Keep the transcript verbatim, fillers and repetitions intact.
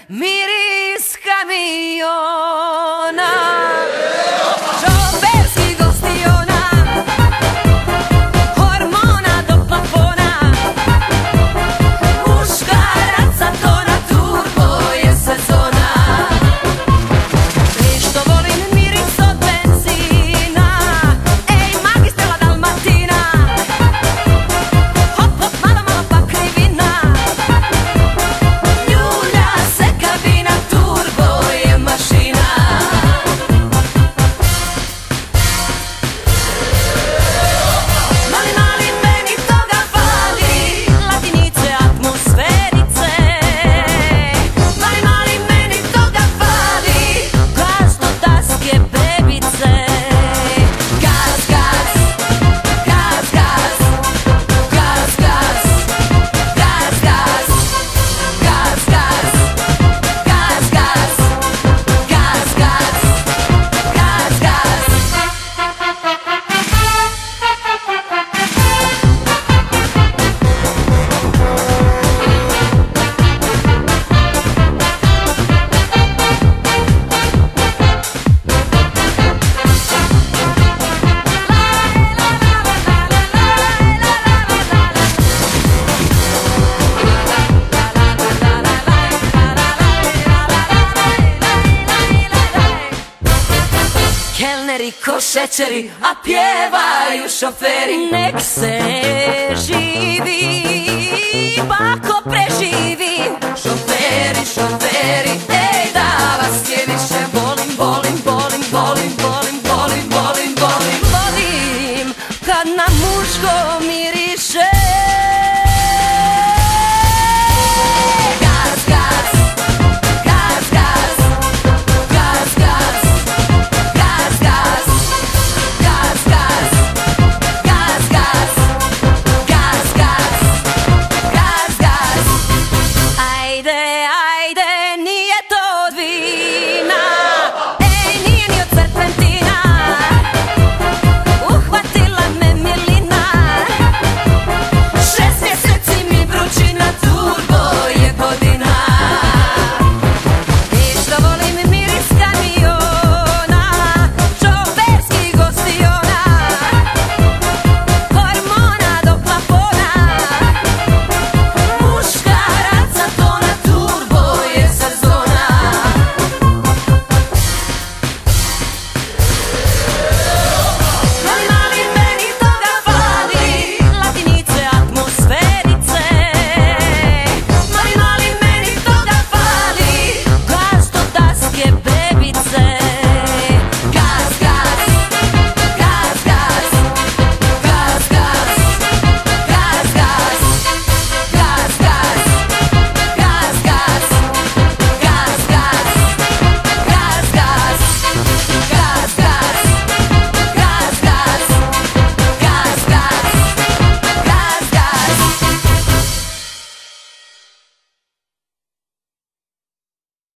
miris kamiona, šoferskih gostiona, hormona do plafona, muškaraca tona, turbo je sezona. I što volim miris od benzina, ej, magistrala Dalmatina, hop, hop, malo, malo pa krivina, ljulja se kabina, turbo je mašina. Mali, mali, meni toga fali, latinice, atmosferice. Mali, mali, meni toga fali, gaz do daske bebice. Gaz, gaz, gaz, gaz, gaz, gaz, gaz, gaz, gaz, gaz, gaz, gaz, gaz, gaz, gaz, gaz. Kelneri ko šećeri, a pjevaju šoferi. Nek se živi.